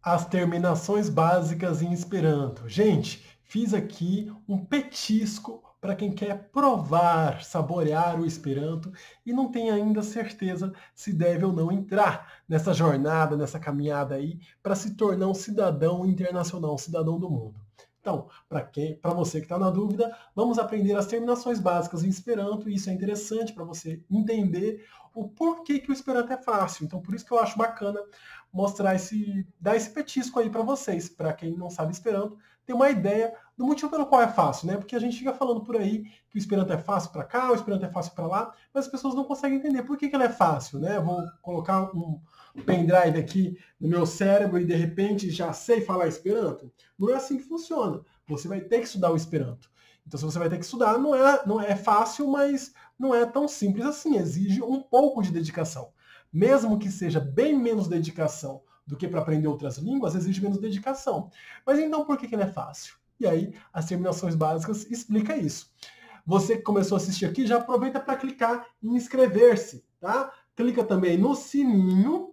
As terminações básicas em Esperanto. Gente, fiz aqui um petisco para quem quer provar, saborear o Esperanto e não tem ainda certeza se deve ou não entrar nessa jornada, nessa caminhada aí, para se tornar um cidadão internacional, um cidadão do mundo. Então, para você que está na dúvida, vamos aprender as terminações básicas em Esperanto, e isso é interessante para você entender o porquê que o Esperanto é fácil. Então, por isso que eu acho bacana mostrar dar esse petisco aí para vocês, para quem não sabe Esperanto, ter uma ideia do motivo pelo qual é fácil, né? Porque a gente fica falando por aí que o Esperanto é fácil para cá, o Esperanto é fácil para lá, mas as pessoas não conseguem entender por que ele é fácil, né? Eu vou colocar um pendrive aqui no meu cérebro e de repente já sei falar Esperanto. Não é assim que funciona. Você vai ter que estudar o Esperanto. Então, se você vai ter que estudar, não é fácil, mas não é tão simples assim. Exige um pouco de dedicação. Mesmo que seja bem menos dedicação do que para aprender outras línguas, exige menos dedicação. Mas então, por que ele é fácil? E aí, as terminações básicas explica isso. Você que começou a assistir aqui, já aproveita para clicar em inscrever-se, tá? Clica também no sininho,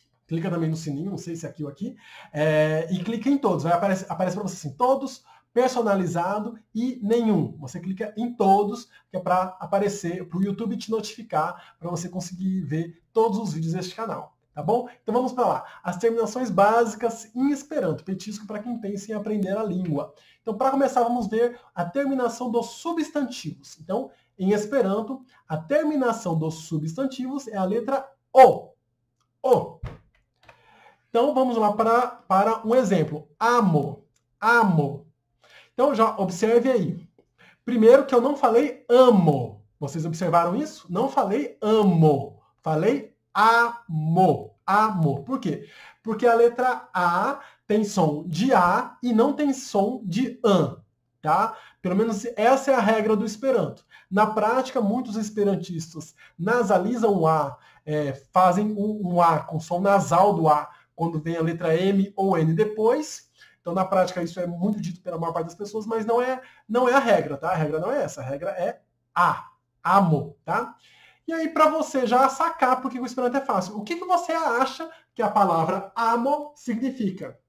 não sei se é aqui ou aqui, e clica em todos. Aparece para você assim, todos, personalizado e nenhum. Você clica em todos, que é para aparecer, para o YouTube te notificar, para você conseguir ver todos os vídeos deste canal. Tá bom? Então vamos para lá. As terminações básicas em Esperanto, petisco para quem pensa em aprender a língua. Então, para começar, vamos ver a terminação dos substantivos. Então, em Esperanto, a terminação dos substantivos é a letra O. O. Então, vamos lá para um exemplo. Amo. Amo. Então, já observe aí. Primeiro que eu não falei amo. Vocês observaram isso? Não falei amo. Falei amo. Amo. Por quê? Porque a letra A tem som de A e não tem som de an. Tá? Pelo menos essa é a regra do Esperanto. Na prática, muitos esperantistas nasalizam o A, fazem um A com som nasal do A quando vem a letra M ou N depois. Então, na prática, isso é muito dito pela maior parte das pessoas, mas não é a regra, tá? A regra não é essa. A regra é A. Amo, tá? E aí, para você já sacar por que o Esperanto é fácil, o que você acha que a palavra amo significa?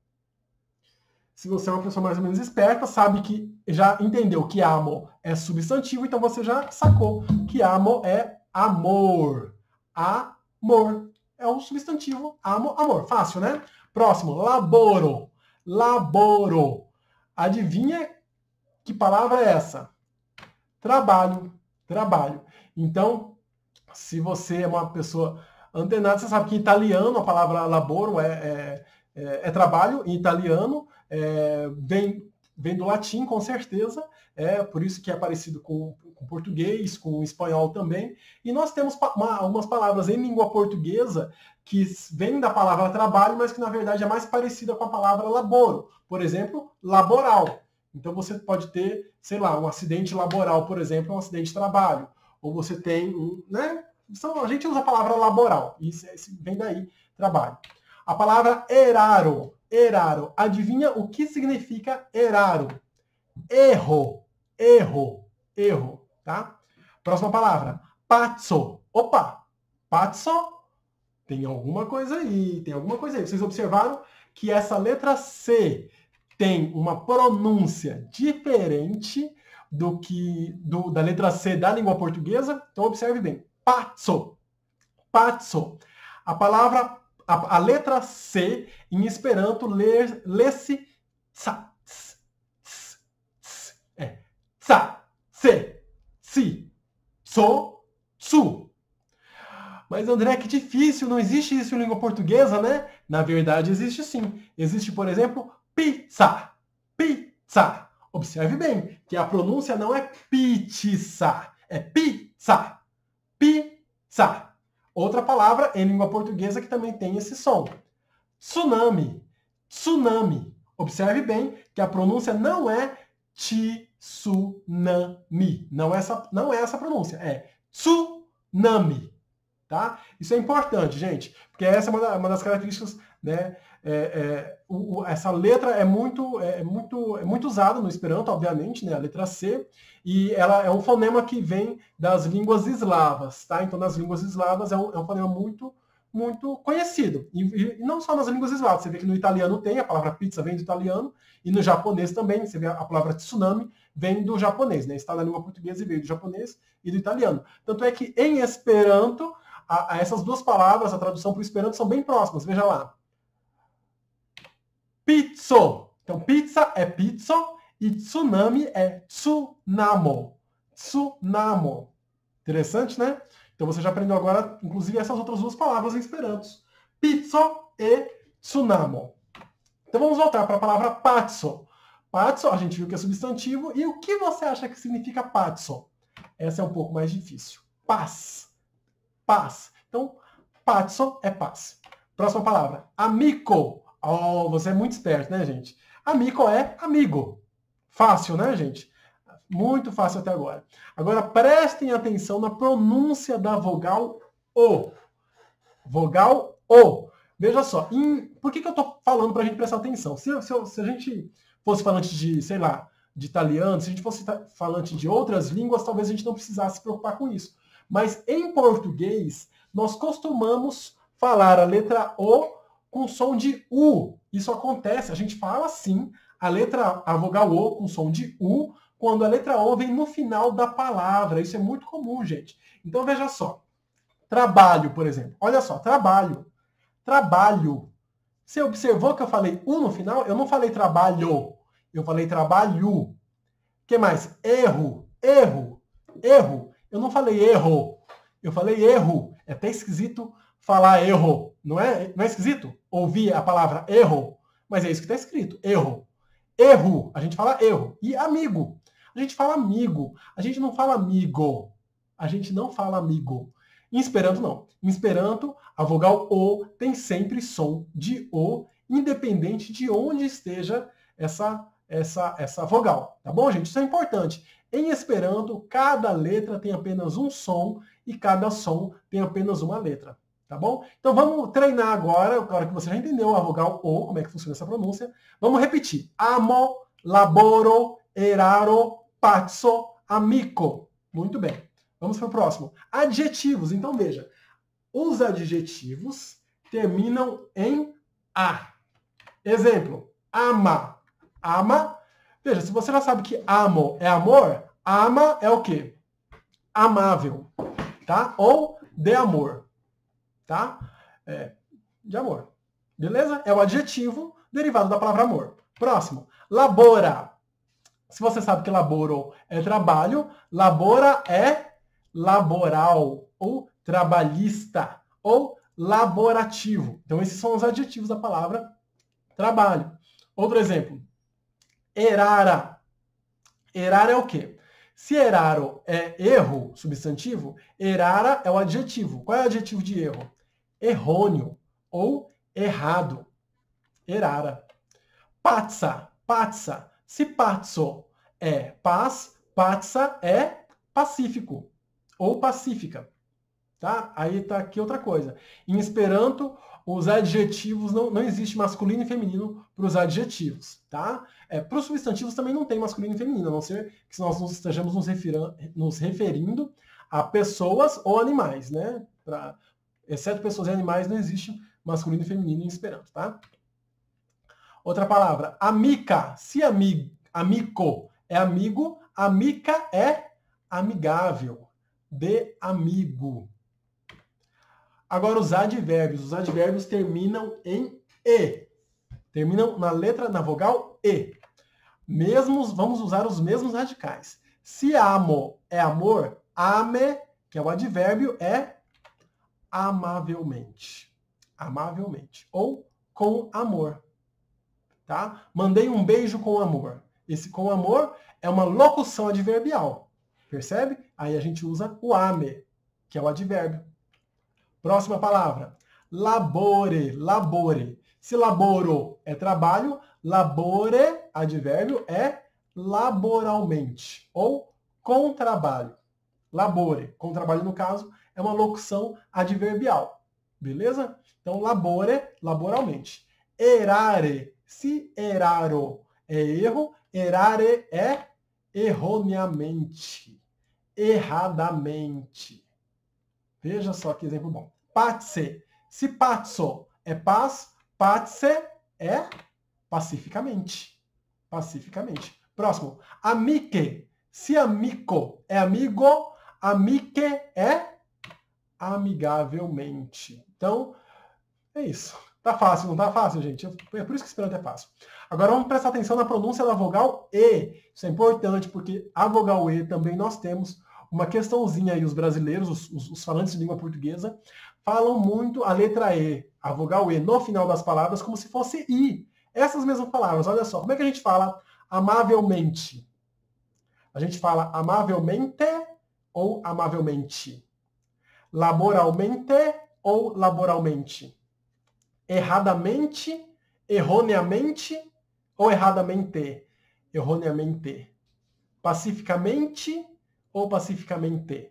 Se você é uma pessoa mais ou menos esperta, sabe que já entendeu que amo é substantivo, então você já sacou que amo é amor. Amor. É um substantivo. Amo, amor. Fácil, né? Próximo, laboro. Laboro. Adivinha que palavra é essa? Trabalho. Trabalho. Então, se você é uma pessoa antenada, você sabe que em italiano a palavra laboro é trabalho, em italiano, vem do latim, com certeza, por isso que é parecido com português, com espanhol também. E nós temos algumas palavras em língua portuguesa que vêm da palavra trabalho, mas que na verdade é mais parecida com a palavra laboro. Por exemplo, laboral. Então você pode ter, sei lá, um acidente laboral, por exemplo, um acidente de trabalho. Ou você tem né? A gente usa a palavra laboral, isso vem daí, trabalho. A palavra eraro, eraro. Adivinha o que significa eraro? Erro, erro, erro, tá? Próxima palavra, pazzo. Opa, pazzo, tem alguma coisa aí, tem alguma coisa aí. Vocês observaram que essa letra C tem uma pronúncia diferente da letra C da língua portuguesa? Então observe bem, pazzo, pazzo. A letra C em Esperanto lê-se tsa, tsa, se, si, so, su. Mas André, que difícil, não existe isso em língua portuguesa, né? Na verdade existe sim. Existe, por exemplo, pizza, pizza. Observe bem que a pronúncia não é pizza, é pizza, pizza. Outra palavra em língua portuguesa que também tem esse som. Tsunami. Tsunami. Observe bem que a pronúncia não é tsunami. Não é essa pronúncia. É tsunami. Tá? Isso é importante, gente. Porque essa é uma das características, né? Essa letra é muito usada no Esperanto, obviamente, né? A letra C. E ela é um fonema que vem das línguas eslavas, tá? Então, nas línguas eslavas é um fonema muito muito conhecido. E não só nas línguas eslavas. Você vê que no italiano tem, a palavra pizza vem do italiano, e no japonês também. Você vê a palavra tsunami vem do japonês, né? Está na língua portuguesa e veio do japonês e do italiano. Tanto é que em Esperanto, essas duas palavras, a tradução para o Esperanto, são bem próximas. Veja lá. Pizzo. Então, pizza é pizzo e tsunami é tsunamo. Tsunamo. Interessante, né? Então você já aprendeu agora, inclusive, essas outras duas palavras em Esperanto. Pizzo e tsunamo. Então vamos voltar para a palavra pazzo. Pazzo, a gente viu que é substantivo. E o que você acha que significa pazzo? Essa é um pouco mais difícil. Paz. Paz. Então, pazzo é paz. Próxima palavra. Amico. Oh, você é muito esperto, né, gente? Amico é amigo. Fácil, né, gente? Muito fácil até agora. Agora, prestem atenção na pronúncia da vogal O. Vogal O. Veja só. Por que eu estou falando para a gente prestar atenção? Se a gente fosse falante de, sei lá, de italiano, se a gente fosse falante de outras línguas, talvez a gente não precisasse se preocupar com isso. Mas em português, nós costumamos falar a letra O com som de U. Isso acontece, a gente fala assim, a vogal O com som de U, quando a letra O vem no final da palavra. Isso é muito comum, gente. Então, veja só. Trabalho, por exemplo. Olha só, trabalho. Trabalho. Você observou que eu falei U no final? Eu não falei trabalho. Eu falei trabalho. O que mais? Erro. Erro. Erro. Eu não falei erro. Eu falei erro. É até esquisito falar erro. Não é esquisito? Ouvir a palavra erro. Mas é isso que está escrito. Erro. Erro. A gente fala erro. E amigo. A gente fala amigo. A gente não fala amigo. A gente não fala amigo. Em Esperanto, não. Em Esperanto, a vogal O tem sempre som de O, independente de onde esteja essa vogal. Tá bom, gente? Isso é importante. Em Esperanto, cada letra tem apenas um som e cada som tem apenas uma letra. Tá bom? Então vamos treinar agora, claro que você já entendeu a vogal O, como é que funciona essa pronúncia. Vamos repetir. Amo, laboro, eraro, pazzo, amico. Muito bem. Vamos para o próximo. Adjetivos. Então, veja. Os adjetivos terminam em A. Exemplo. Ama. Ama. Veja, se você já sabe que amo é amor, ama é o quê? Amável. Tá? Ou de amor. Tá? De amor. Beleza? É o adjetivo derivado da palavra amor. Próximo. Labora. Se você sabe que laboro é trabalho, labora é laboral, ou trabalhista, ou laborativo. Então, esses são os adjetivos da palavra trabalho. Outro exemplo. Erara. Erara é o quê? Se eraro é erro, substantivo, erara é o adjetivo. Qual é o adjetivo de erro? Errôneo, ou errado. Erara. Pazza. Pazza. Se pazzo é paz, pazza é pacífico ou pacífica. Tá? Aí tá aqui outra coisa. Em Esperanto, os adjetivos, não existe masculino e feminino para os adjetivos. Tá? Para os substantivos também não tem masculino e feminino, a não ser que nós estejamos nos referindo a pessoas ou animais. Né? Exceto pessoas e animais, não existe masculino e feminino em Esperanto. Tá? Outra palavra, amica. Se amico é amigo, amica é amigável, de amigo. Agora os advérbios. Os advérbios terminam em E. Terminam na vogal E. Vamos usar os mesmos radicais. Se amo é amor, ame, que é o advérbio, é amavelmente. Amavelmente. Ou com amor. Tá? Mandei um beijo com amor. Esse com amor é uma locução adverbial. Percebe? Aí a gente usa o ame, que é o advérbio. Próxima palavra. Labore. Labore. Se laboro é trabalho, labore, advérbio, é laboralmente. Ou com trabalho. Labore. Com trabalho, no caso, é uma locução adverbial. Beleza? Então, labore, laboralmente. Erare. Se eraro é erro, errare é erroneamente, erradamente. Veja só que exemplo bom. Pazze. Se pazzo é paz, pazze é pacificamente. Pacificamente. Próximo. Amiche. Se amico é amigo, amiche é amigavelmente. Então, é isso. Tá fácil, não tá fácil, gente? É por isso que Esperanto é fácil. Agora vamos prestar atenção na pronúncia da vogal E. Isso é importante, porque a vogal E também nós temos uma questãozinha aí. Os brasileiros, os falantes de língua portuguesa, falam muito a letra E, a vogal E, no final das palavras, como se fosse I. Essas mesmas palavras, olha só. Como é que a gente fala amavelmente? A gente fala amavelmente ou amavelmente? Laboralmente ou laboralmente? Erradamente, erroneamente ou erradamente? Erroneamente. Pacificamente ou pacificamente?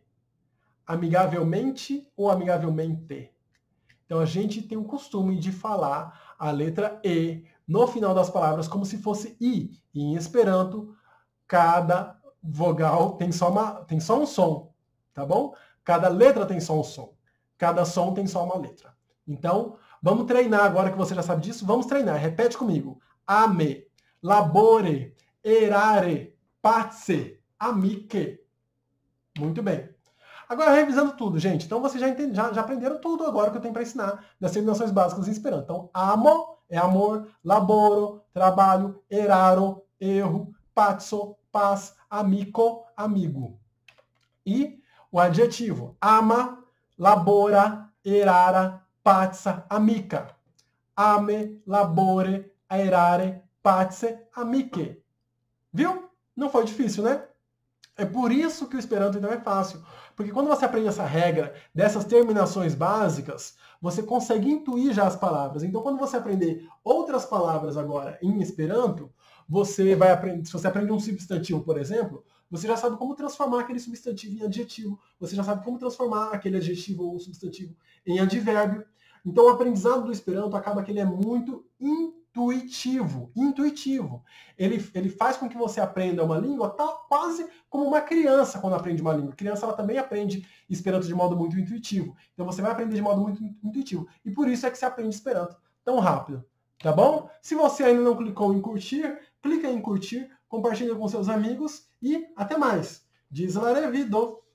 Amigavelmente ou amigavelmente? Então a gente tem o costume de falar a letra E no final das palavras como se fosse I. E em Esperanto, cada vogal tem só um som, tá bom? Cada letra tem só um som. Cada som tem só uma letra. Então, vamos treinar agora que você já sabe disso. Vamos treinar. Repete comigo. Ame, labore, erare, pazze, amiche. Muito bem. Agora, revisando tudo, gente. Então, vocês já aprenderam tudo agora que eu tenho para ensinar das terminações básicas em Esperanto. Então, amo é amor, laboro, trabalho, eraro, erro, pazzo, paz, amico, amigo. E o adjetivo ama, labora, erara, pazza, amica. Ame, labore, erare, pazze, amiche. Viu? Não foi difícil, né? É por isso que o Esperanto então é fácil. Porque quando você aprende essa regra dessas terminações básicas, você consegue intuir já as palavras. Então, quando você aprender outras palavras agora em Esperanto, você vai aprender. Se você aprende um substantivo, por exemplo, você já sabe como transformar aquele substantivo em adjetivo. Você já sabe como transformar aquele adjetivo ou substantivo em advérbio. Então, o aprendizado do Esperanto acaba que ele é muito intuitivo. Ele faz com que você aprenda uma língua quase como uma criança quando aprende uma língua. A criança ela também aprende Esperanto de modo muito intuitivo. Então você vai aprender de modo muito intuitivo. E por isso é que você aprende Esperanto tão rápido. Tá bom? Se você ainda não clicou em curtir, clica em curtir, compartilha com seus amigos e até mais. Diz la revido!